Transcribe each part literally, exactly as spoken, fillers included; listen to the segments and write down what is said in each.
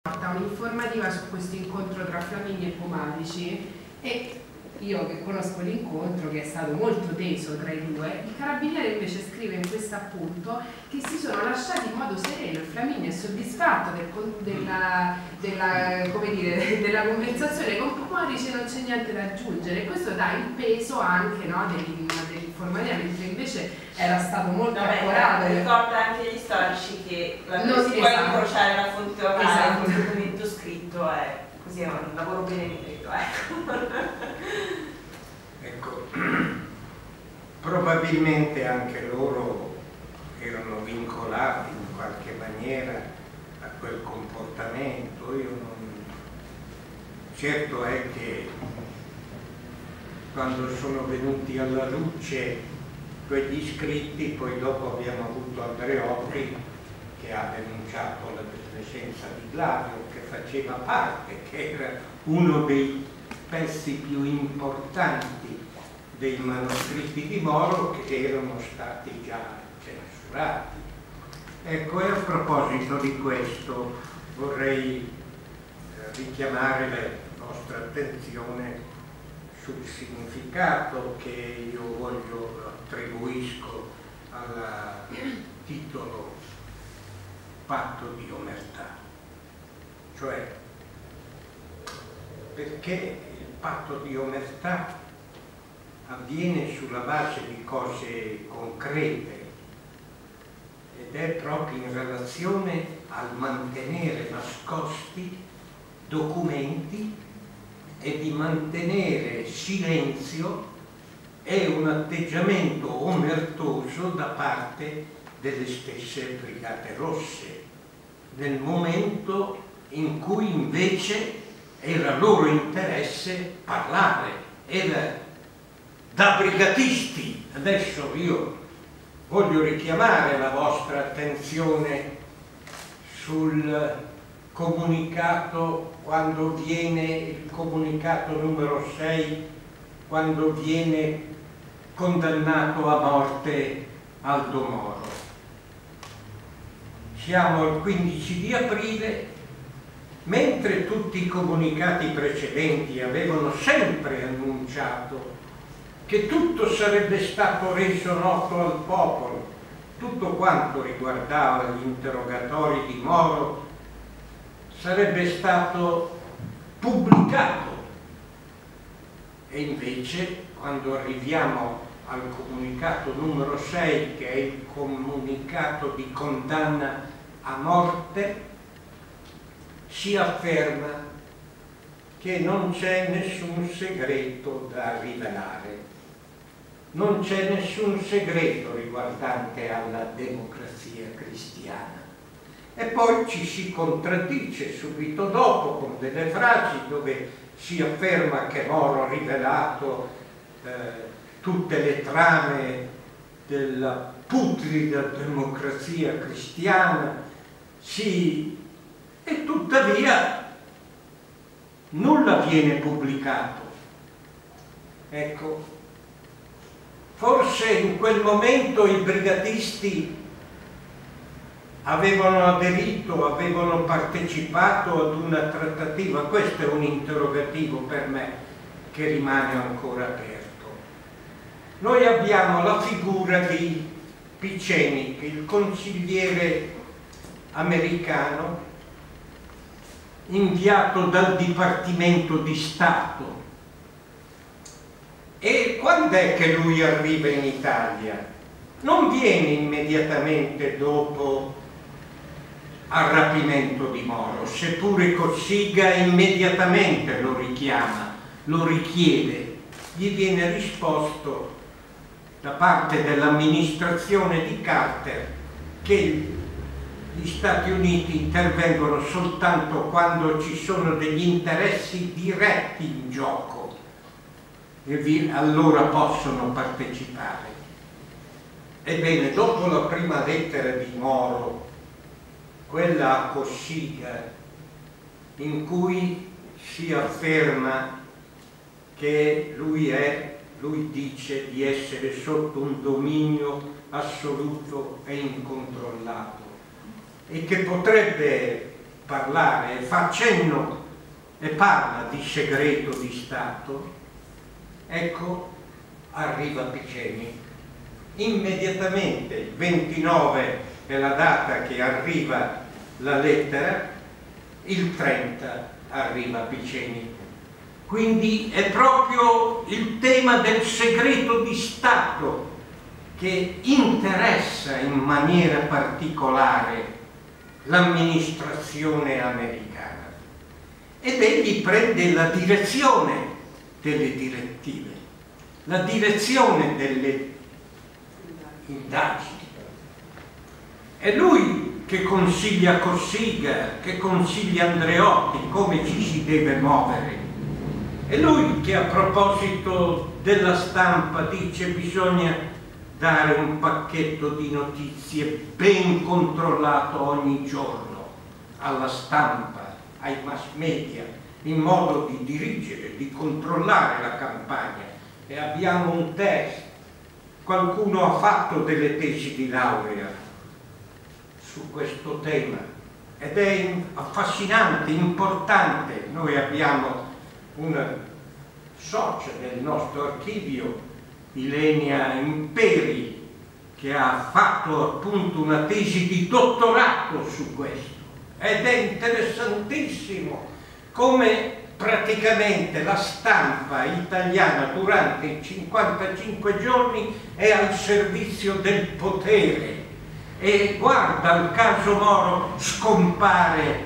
un'informativa su questo incontro tra Flamini e Pomadici, e io che conosco l'incontro, che è stato molto teso tra i due, il carabiniere invece scrive in questo appunto che si sono lasciati in modo sereno, e Flamini è soddisfatto del, della, della, come dire, della conversazione con Pomadici, non c'è niente da aggiungere, e questo dà il peso anche, no, dell'informativa, mentre invece era stato molto accorato. Ricorda anche gli storici che la non si esatto. può incrociare la fonte orale, esatto. il documento scritto è così, è un lavoro benefico, ecco. Ecco, probabilmente anche loro erano vincolati in qualche maniera a quel comportamento. Io non... Certo è che quando sono venuti alla luce quegli scritti, poi dopo abbiamo avuto Andreotti che ha denunciato la presenza di Gladio, che faceva parte, che era uno dei pezzi più importanti dei manoscritti di Moro che erano stati già censurati. Ecco, e a proposito di questo vorrei richiamare la vostra attenzione sul significato che io voglio attribuisco al titolo Patto di omertà, cioè perché il patto di omertà avviene sulla base di cose concrete ed è proprio in relazione al mantenere nascosti documenti e di mantenere silenzio e un atteggiamento omertoso da parte delle stesse Brigate Rosse, nel momento in cui invece era loro interesse parlare, era da brigatisti. Adesso io voglio richiamare la vostra attenzione sul comunicato, quando viene il comunicato numero sei, quando viene condannato a morte Aldo Moro. Siamo al quindici di aprile, mentre tutti i comunicati precedenti avevano sempre annunciato che tutto sarebbe stato reso noto al popolo, tutto quanto riguardava gli interrogatori di Moro sarebbe stato pubblicato, e invece quando arriviamo al comunicato numero sei, che è il comunicato di condanna a morte, si afferma che non c'è nessun segreto da rivelare, non c'è nessun segreto riguardante alla democrazia cristiana. E poi ci si contraddice subito dopo con delle frasi dove si afferma che Moro ha rivelato eh, tutte le trame della putrida democrazia cristiana, sì, e tuttavia nulla viene pubblicato. Ecco, forse in quel momento i brigatisti avevano aderito, avevano partecipato ad una trattativa. Questo è un interrogativo per me che rimane ancora aperto. Noi abbiamo la figura di Picenic, il consigliere americano inviato dal Dipartimento di Stato. E quando è che lui arriva in Italia? Non viene immediatamente dopo al rapimento di Moro, seppure Cossiga immediatamente lo richiama, lo richiede, gli viene risposto da parte dell'amministrazione di Carter che gli Stati Uniti intervengono soltanto quando ci sono degli interessi diretti in gioco e vi, allora possono partecipare. Ebbene, dopo la prima lettera di Moro, quella a Cossiga, in cui si afferma che lui è, lui dice di essere sotto un dominio assoluto e incontrollato e che potrebbe parlare, fa cenno e parla di segreto di Stato, ecco, arriva Piceni. Immediatamente, il ventinove è la data che arriva la lettera, il trenta arriva Piceni. Quindi è proprio il tema del segreto di Stato che interessa in maniera particolare l'amministrazione americana. Ed egli prende la direzione delle direttive, la direzione delle indagini. È lui che consiglia Cossiga, che consiglia Andreotti come ci si deve muovere. È lui che a proposito della stampa dice bisogna dare un pacchetto di notizie ben controllato ogni giorno alla stampa, ai mass media, in modo di dirigere, di controllare la campagna. E abbiamo un test. Qualcuno ha fatto delle tesi di laurea su questo tema ed è affascinante, importante. Noi abbiamo una socia del nostro archivio, Ilenia Imperi, che ha fatto appunto una tesi di dottorato su questo, ed è interessantissimo come praticamente la stampa italiana durante i cinquantacinque giorni è al servizio del potere. E guarda, il caso Moro scompare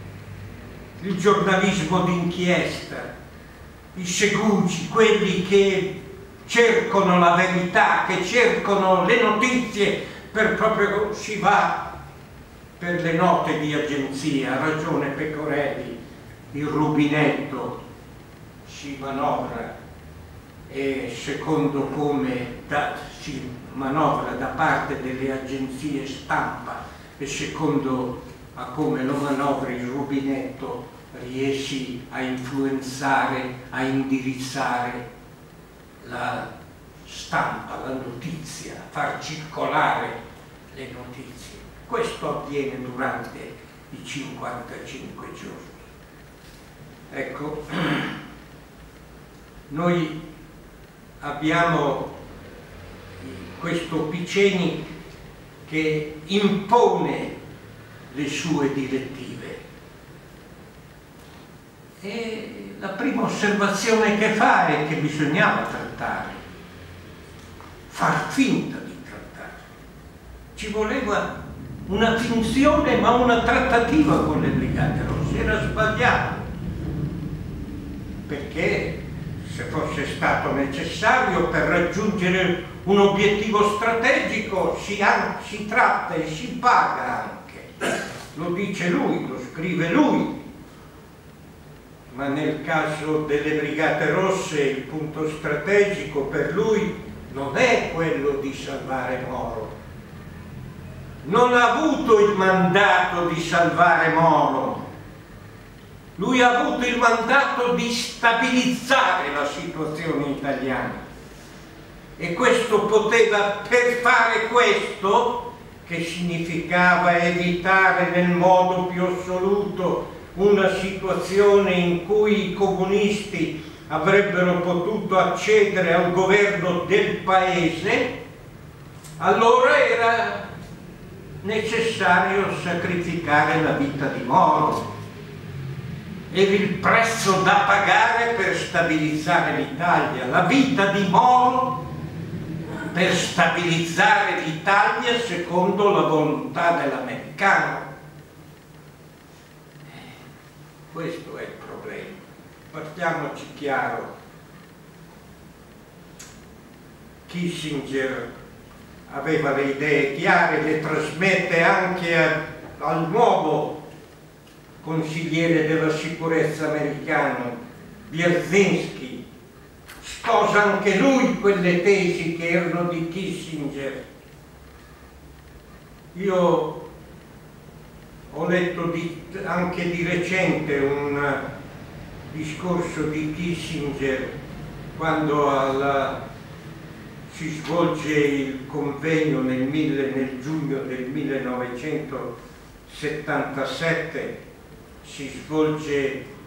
il giornalismo d'inchiesta, i segugi, quelli che cercano la verità, che cercano le notizie, per proprio si va per le note di agenzia. Ha ragione Pecorelli, il rubinetto si manovra, e secondo come da, si manovra da parte delle agenzie stampa e secondo a come lo manovri il rubinetto riesci a influenzare, a indirizzare la stampa, la notizia, a far circolare le notizie. Questo avviene durante i cinquantacinque giorni. Ecco, noi abbiamo questo Piceni che impone le sue direttive. E la prima osservazione che fa è che bisognava trattare, far finta di trattare. Ci voleva una finzione, ma una trattativa con le Brigate Rosse. Era sbagliato, perché se fosse stato necessario per raggiungere un obiettivo strategico si, si tratta e si paga anche. Lo dice lui, lo scrive lui. Ma nel caso delle Brigate Rosse il punto strategico per lui non è quello di salvare Moro. Non ha avuto il mandato di salvare Moro. Lui ha avuto il mandato di stabilizzare la situazione italiana. E questo poteva, per fare questo, che significava evitare nel modo più assoluto una situazione in cui i comunisti avrebbero potuto accedere al governo del paese, allora era necessario sacrificare la vita di Moro. Era il prezzo da pagare per stabilizzare l'Italia, la vita di Moro per stabilizzare l'Italia secondo la volontà dell'americano. Questo è il problema. Partiamoci chiaro. Kissinger aveva le idee chiare, le trasmette anche a, al nuovo consigliere della sicurezza americano, Bierzinski. Sposa anche lui quelle tesi che erano di Kissinger. Io ho letto di, anche di recente un discorso di Kissinger quando alla, si svolge il convegno nel, mille, nel giugno del millenovecentosettantasette si svolge